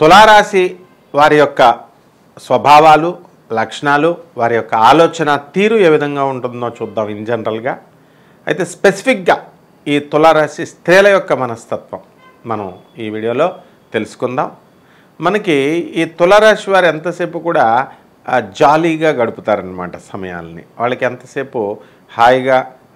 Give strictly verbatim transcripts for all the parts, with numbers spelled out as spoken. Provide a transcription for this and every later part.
తులారాశి వారి యొక్క స్వభావాలు, లక్షణాలు, వారి యొక్క ఆలోచన తీరు ఏ విధంగా ఉంటుందో చూద్దాం ఇన్ జనరల్గా. అయితే స్పెసిఫిక్గా ఈ తులారాశి స్త్రీల యొక్క మనస్తత్వం మనం ఈ వీడియోలో తెలుసుకుందాం. మనకి ఈ తులారాశి వారు ఎంతసేపు కూడా జాలీగా గడుపుతారనమాట సమయాల్ని. వాళ్ళకి ఎంతసేపు హాయిగా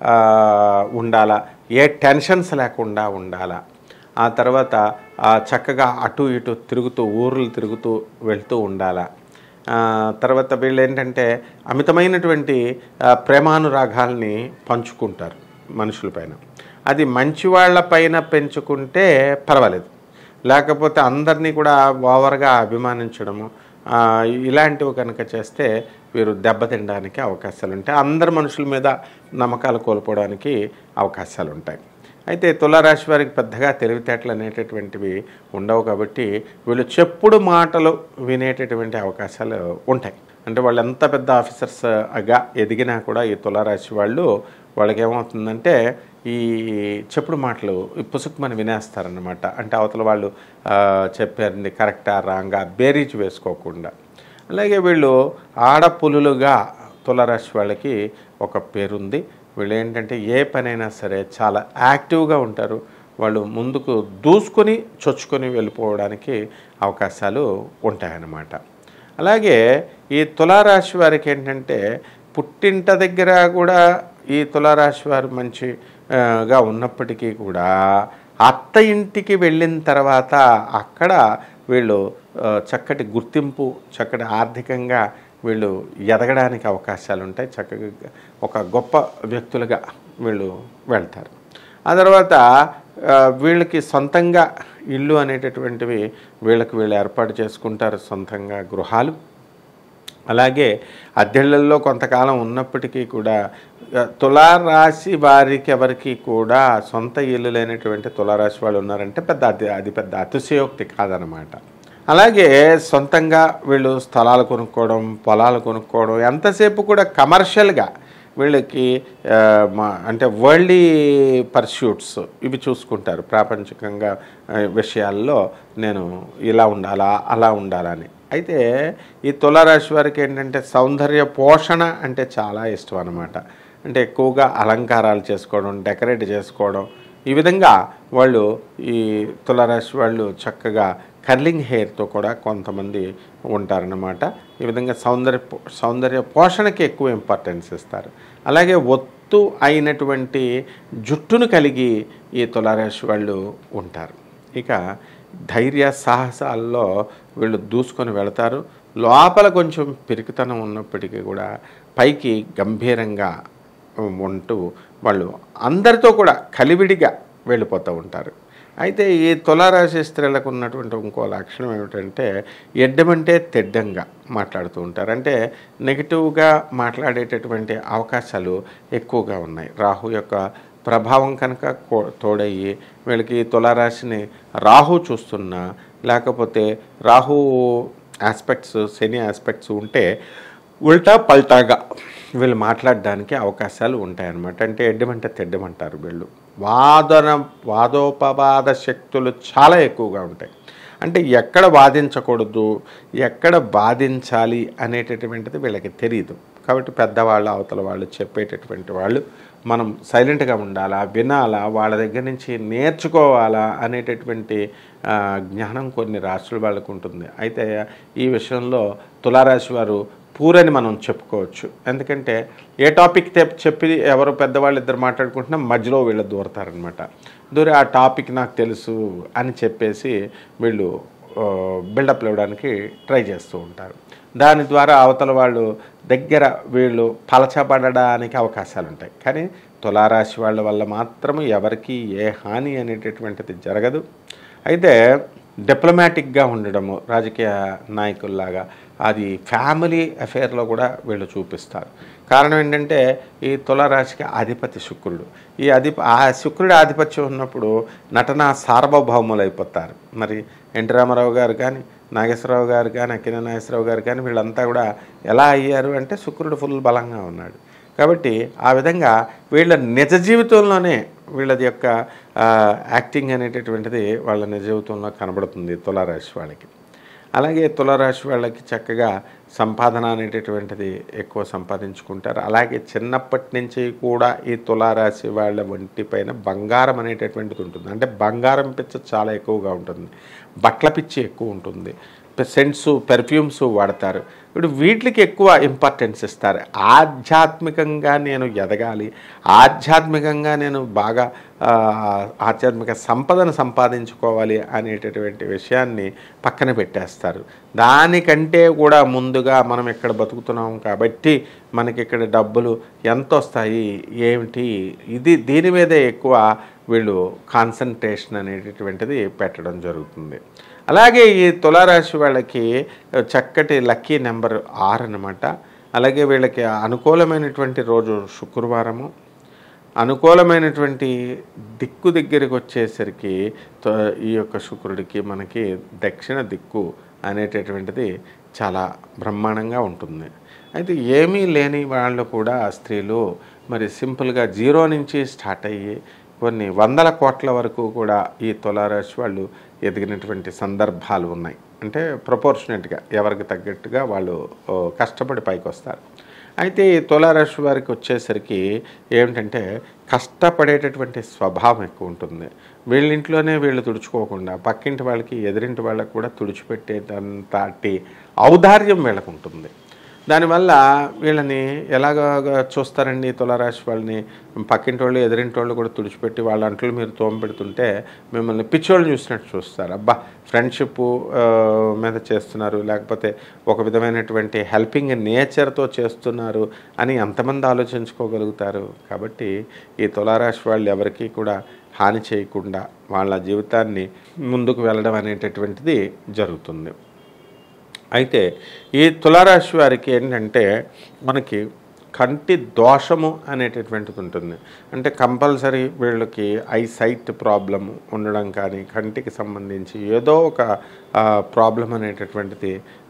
ఉండాలా, ఏ టెన్షన్స్ లేకుండా ఉండాలా, ఆ తర్వాత చక్కగా అటు ఇటు తిరుగుతూ ఊర్లు తిరుగుతూ వెళ్తూ ఉండాలా. తర్వాత వీళ్ళు ఏంటంటే అమితమైనటువంటి ప్రేమానురాగాల్ని పంచుకుంటారు మనుషులపైన. అది మంచి వాళ్ళ పైన పెంచుకుంటే పర్వాలేదు, లేకపోతే అందరినీ కూడా ఓవర్గా అభిమానించడము ఇలాంటివి కనుక చేస్తే వీరు దెబ్బతినడానికి అవకాశాలు ఉంటాయి. అందరు మనుషుల మీద నమ్మకాలు కోల్పోవడానికి అవకాశాలు ఉంటాయి. అయితే తులారాశి వారికి పెద్దగా తెలివితేటలు అనేటటువంటివి ఉండవు కాబట్టి వీళ్ళు చెప్పుడు మాటలు వినేటటువంటి అవకాశాలు ఉంటాయి. అంటే వాళ్ళు ఎంత పెద్ద ఆఫీసర్స్గా ఎదిగినా కూడా ఈ తులారాశి వాళ్ళు వాళ్ళకి ఏమవుతుందంటే ఈ చెప్పుడు మాటలు పుసుకుమని వినేస్తారనమాట. అంటే అవతల వాళ్ళు చెప్పారండి కరెక్టా రాంగా బేరీజ్ వేసుకోకుండా. అలాగే వీళ్ళు ఆడపులులుగా తులారాశి వాళ్ళకి ఒక పేరుంది. వీళ్ళు ఏంటంటే ఏ పనైనా సరే చాలా యాక్టివ్గా ఉంటారు. వాళ్ళు ముందుకు దూసుకొని చొచ్చుకొని వెళ్ళిపోవడానికి అవకాశాలు ఉంటాయన్నమాట. అలాగే ఈ తులారాశి వారికి ఏంటంటే పుట్టింట దగ్గర కూడా ఈ తులారాశి వారు మంచిగా ఉన్నప్పటికీ కూడా అత్త ఇంటికి వెళ్ళిన తర్వాత అక్కడ వీళ్ళు చక్కటి గుర్తింపు, చక్కటి ఆర్థికంగా వీళ్ళు ఎదగడానికి అవకాశాలు ఉంటాయి. చక్కగా ఒక గొప్ప వ్యక్తులుగా వీళ్ళు వెళ్తారు. ఆ తర్వాత వీళ్ళకి సొంతంగా ఇల్లు అనేటటువంటివి వీళ్ళకి వీళ్ళు ఏర్పాటు చేసుకుంటారు, సొంతంగా గృహాలు. అలాగే అద్దెళ్లలో కొంతకాలం ఉన్నప్పటికీ కూడా తులారాశి వారికి ఎవరికి కూడా సొంత ఇల్లు లేనటువంటి తులారాశి వాళ్ళు ఉన్నారంటే పెద్ద అది అది పెద్ద అతిశయోక్తి కాదనమాట. అలాగే సొంతంగా వీళ్ళు స్థలాలు కొనుక్కోవడం, పొలాలు కొనుక్కోవడం, ఎంతసేపు కూడా కమర్షియల్గా వీళ్ళకి అంటే వరల్డ్లీ పర్స్యూట్స్ ఇవి చూసుకుంటారు. ప్రాపంచికంగా విషయాల్లో నేను ఇలా ఉండాలా అలా ఉండాలని. అయితే ఈ తులారాశి వారికి ఏంటంటే సౌందర్య పోషణ అంటే చాలా ఇష్టం అన్నమాట. అంటే ఎక్కువగా అలంకారాలు చేసుకోవడం, డెకరేట్ చేసుకోవడం, ఈ విధంగా వాళ్ళు ఈ తులారాశి వాళ్ళు చక్కగా కర్లింగ్ హెయిర్తో కూడా కొంతమంది ఉంటారన్నమాట. ఈ విధంగా సౌందర్య సౌందర్య పోషణకి ఎక్కువ ఇంపార్టెన్స్ ఇస్తారు. అలాగే ఒత్తు అయినటువంటి జుట్టును కలిగి ఈ తులారాశి వాళ్ళు ఉంటారు. ఇక ధైర్య సాహసాల్లో వీళ్ళు దూసుకొని వెళతారు. లోపల కొంచెం పిరికితనం ఉన్నప్పటికీ కూడా పైకి గంభీరంగా ఉంటూ వాళ్ళు అందరితో కూడా కలివిడిగా వెళ్ళిపోతూ ఉంటారు. అయితే ఈ తులారాశి స్త్రీలకు ఉన్నటువంటి ఇంకో లక్షణం ఏమిటంటే ఎడ్డమంటే తెడ్డంగా మాట్లాడుతూ ఉంటారు. అంటే నెగిటివ్గా మాట్లాడేటటువంటి అవకాశాలు ఎక్కువగా ఉన్నాయి. రాహు యొక్క ప్రభావం కనుక తోడయ్యి వీళ్ళకి తులారాశిని రాహు చూస్తున్నా, లేకపోతే రాహు ఆస్పెక్ట్స్ శని ఆస్పెక్ట్స్ ఉంటే ఉల్టా పల్టాగా వీళ్ళు మాట్లాడడానికి అవకాశాలు ఉంటాయన్నమాట. అంటే ఎడ్డమంటే తెడ్డమంటారు వీళ్ళు. వాదన వాదోపవాద శక్తులు చాలా ఎక్కువగా ఉంటాయి. అంటే ఎక్కడ వాదించకూడదు, ఎక్కడ బాధించాలి అనేటటువంటిది వీళ్ళకి తెలియదు. కాబట్టి పెద్దవాళ్ళు అవతల వాళ్ళు చెప్పేటటువంటి వాళ్ళు మనం సైలెంట్గా ఉండాలా, వినాలా, వాళ్ళ దగ్గర నుంచి నేర్చుకోవాలా అనేటటువంటి జ్ఞానం కొన్ని రాశుల వాళ్ళకు ఉంటుంది. అయితే ఈ విషయంలో తులారాశి వారు పూరని మనం చెప్పుకోవచ్చు. ఎందుకంటే ఏ టాపిక్ చెప్పి ఎవరో పెద్దవాళ్ళు ఇద్దరు మాట్లాడుకుంటున్నా మధ్యలో వీళ్ళు దూరతారనమాట. దూరి ఆ టాపిక్ నాకు తెలుసు అని చెప్పేసి వీళ్ళు బిల్డప్ ఇవ్వడానికి ట్రై చేస్తూ ఉంటారు. దాని ద్వారా అవతల వాళ్ళు దగ్గర వీళ్ళు పలచబడడానికి అవకాశాలు ఉంటాయి. కానీ తులారాశి వాళ్ళ వల్ల మాత్రం ఎవరికి ఏ హాని అనేటటువంటిది జరగదు. అయితే డిప్లొమాటిక్గా ఉండడము రాజకీయ నాయకుల్లాగా అది ఫ్యామిలీ అఫేర్లో కూడా వీళ్ళు చూపిస్తారు. కారణం ఏంటంటే ఈ తులారాశికి అధిపతి శుక్రుడు. ఈ అధి ఆ శుక్రుడి ఆధిపత్యం ఉన్నప్పుడు నటన సార్వభౌములు అయిపోతారు. మరి ఎన్టీ రామారావు గారు కానీ, నాగేశ్వరరావు గారు కానీ, అక్కినేని నాగేశ్వరరావు గారు కానీ వీళ్ళంతా కూడా ఎలా అయ్యారు అంటే శుక్రుడు ఫుల్ బలంగా ఉన్నాడు. కాబట్టి ఆ విధంగా వీళ్ళ నిజ జీవితంలోనే వీళ్ళది యొక్క యాక్టింగ్ అనేటటువంటిది వాళ్ళ నిజ జీవితంలో కనబడుతుంది తులారాశి వాళ్ళకి. అలాగే తులారాశి వాళ్ళకి చక్కగా సంపాదన అనేటటువంటిది ఎక్కువ సంపాదించుకుంటారు. అలాగే చిన్నప్పటి నుంచి కూడా ఈ తులారాశి వాళ్ళ ఒంటిపైన బంగారం అనేటటువంటిది ఉంటుంది. అంటే బంగారం పిచ్చ చాలా ఎక్కువగా ఉంటుంది, బట్టల పిచ్చి ఎక్కువ ఉంటుంది, సెంట్స్ పెర్ఫ్యూమ్స్ వాడతారు. ఇప్పుడు వీటికి ఎక్కువ ఇంపార్టెన్స్ ఇస్తారు. ఆధ్యాత్మికంగా నేను ఎదగాలి, ఆధ్యాత్మికంగా నేను బాగా ఆధ్యాత్మిక సంపదను సంపాదించుకోవాలి అనేటటువంటి విషయాన్ని పక్కన పెట్టేస్తారు. దానికంటే కూడా ముందుగా మనం ఇక్కడ బతుకుతున్నాం కాబట్టి మనకి ఇక్కడ డబ్బులు ఎంత వస్తాయి ఏమిటి, ఇది దీని మీదే ఎక్కువ వీళ్ళు కాన్సన్ట్రేషన్ అనేటటువంటిది పెట్టడం జరుగుతుంది. అలాగే ఈ తులారాశి వాళ్ళకి చక్కటి లక్కీ నెంబర్ ఆరు అన్నమాట. అలాగే వీళ్ళకి అనుకూలమైనటువంటి రోజు శుక్రవారము, అనుకూలమైనటువంటి దిక్కు దగ్గరికి వచ్చేసరికి ఈ యొక్క శుక్రుడికి మనకి దక్షిణ దిక్కు అనేటటువంటిది చాలా బ్రహ్మాండంగా ఉంటుంది. అయితే ఏమీ లేని వాళ్ళు కూడా స్త్రీలు మరి సింపుల్గా జీరో నుంచి స్టార్ట్ అయ్యి కొన్ని వందల కోట్ల వరకు కూడా ఈ తులారాశి వాళ్ళు ఎదిగినటువంటి సందర్భాలు ఉన్నాయి. అంటే ప్రపోర్షనేట్గా ఎవరికి తగ్గట్టుగా వాళ్ళు కష్టపడి పైకి వస్తారు. అయితే ఈ తులారాశి వారికి వచ్చేసరికి ఏమిటంటే కష్టపడేటటువంటి స్వభావం ఎక్కువ ఉంటుంది. వీళ్ళింట్లోనే వీళ్ళు తుడుచుకోకుండా పక్కింటి వాళ్ళకి ఎదిరింటి వాళ్ళకి కూడా తుడిచిపెట్టేటంతటి ఔదార్యం వీళ్ళకు ఉంటుంది. దానివల్ల వీళ్ళని ఎలాగ చూస్తారండి తులారాశి వాళ్ళని, పక్కింటి వాళ్ళు ఎదిరింటి వాళ్ళు కూడా తుడిచిపెట్టి వాళ్ళ అంట్లు మీరు తోమ పెడుతుంటే మిమ్మల్ని పిచ్చోళ్ళు చూసినట్టు చూస్తారు. అబ్బా ఫ్రెండ్షిప్ మీద చేస్తున్నారు, లేకపోతే ఒక విధమైనటువంటి హెల్పింగ్ నేచర్తో చేస్తున్నారు అని ఎంతమంది ఆలోచించుకోగలుగుతారు. కాబట్టి ఈ తులారాశి వాళ్ళు ఎవరికి కూడా హాని చేయకుండా వాళ్ళ జీవితాన్ని ముందుకు వెళ్ళడం అనేటటువంటిది జరుగుతుంది. అయితే ఈ తులారాశి వారికి ఏంటంటే మనకి కంటి దోషము అనేటటువంటిది ఉంటుంది. అంటే కంపల్సరీ వీళ్ళకి ఐ సైట్ ప్రాబ్లము ఉండడం కానీ, కంటికి సంబంధించి ఏదో ఒక ప్రాబ్లం అనేటటువంటిది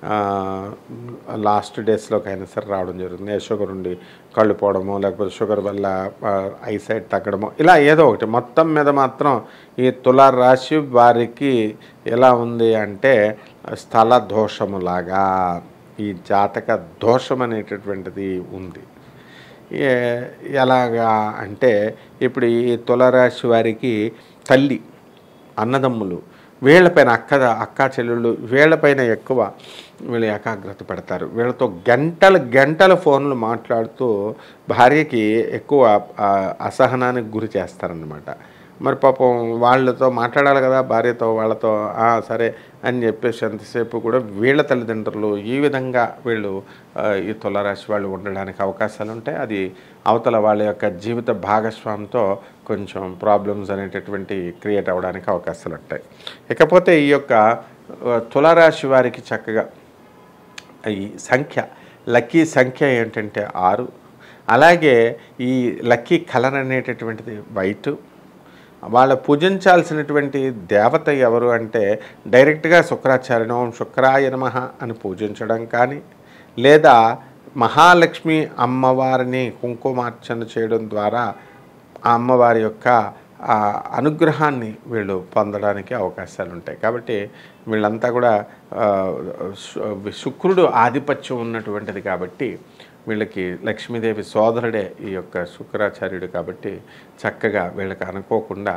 లాస్ట్ డేస్లోకి అయినా సరే రావడం జరుగుతుంది. షుగర్ ఉండి కళ్ళు పోవడమో, లేకపోతే షుగర్ వల్ల ఐ సైట్ తగ్గడమో, ఇలా ఏదో ఒకటి. మొత్తం మీద మాత్రం ఈ తులారాశి వారికి ఎలా ఉంది అంటే స్థల దోషములాగా ఈ జాతక దోషం అనేటటువంటిది ఉంది. ఎలాగా అంటే ఇప్పుడు ఈ తులారాశి వారికి తల్లి, అన్నదమ్ములు, వీళ్ళపైన అక్క అక్క చెల్లెళ్ళు వీళ్ళపైన ఎక్కువ వీళ్ళు ఏకాగ్రత పెడతారు. వీళ్ళతో గంటలు గంటల ఫోన్లు మాట్లాడుతూ భార్యకి ఎక్కువ అసహనానికి గురి చేస్తారన్నమాట. మరి పాపం వాళ్ళతో మాట్లాడాలి కదా భార్యతో, వాళ్ళతో సరే అని చెప్పేసి ఎంతసేపు కూడా వీళ్ళ తల్లిదండ్రులు ఈ విధంగా వీళ్ళు ఈ తులారాశి వాళ్ళు ఉండడానికి అవకాశాలు ఉంటాయి. అది అవతల వాళ్ళ యొక్క జీవిత భాగస్వామితో కొంచెం ప్రాబ్లమ్స్ అనేటటువంటి క్రియేట్ అవ్వడానికి అవకాశాలు ఉంటాయి. ఇకపోతే ఈ యొక్క తులారాశి వారికి చక్కగా ఈ సంఖ్య, లక్కీ సంఖ్య ఏంటంటే ఆరు. అలాగే ఈ లక్కీ కలర్ అనేటటువంటిది వైటు. వాళ్ళ పూజించాల్సినటువంటి దేవత ఎవరు అంటే డైరెక్ట్గా శుక్రాచార్య ఓం శుక్రాయ నమః అని పూజించడం కానీ, లేదా మహాలక్ష్మి అమ్మవారిని కుంకుమార్చన చేయడం ద్వారా ఆ అమ్మవారి యొక్క అనుగ్రహాన్ని వీళ్ళు పొందడానికి అవకాశాలు ఉంటాయి. కాబట్టి వీళ్ళంతా కూడా శుక్రుడు ఆధిపత్యం ఉన్నటువంటిది కాబట్టి వీళ్ళకి లక్ష్మీదేవి సోదరుడే ఈ యొక్క శుక్రాచార్యుడు. కాబట్టి చక్కగా వీళ్ళకి అనుకోకుండా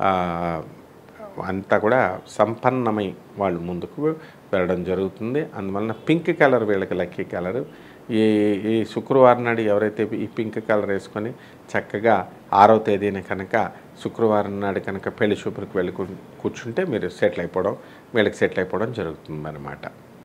అంతా కూడా సంపన్నమై వాళ్ళు ముందుకు వెళ్ళడం జరుగుతుంది. అందువలన పింక్ కలర్ వీళ్ళకి లక్కీ కలరు. ఈ ఈ శుక్రవారం నాడు ఎవరైతే ఈ పింక్ కలర్ వేసుకొని చక్కగా ఆరో తేదీన కనుక శుక్రవారం నాడు కనుక పెళ్లి చూపులకు వెళ్ళి కూర్చుంటే మీరు సెటిల్ అయిపోవడం, వీళ్ళకి సెటిల్ అయిపోవడం జరుగుతుంది అన్నమాట.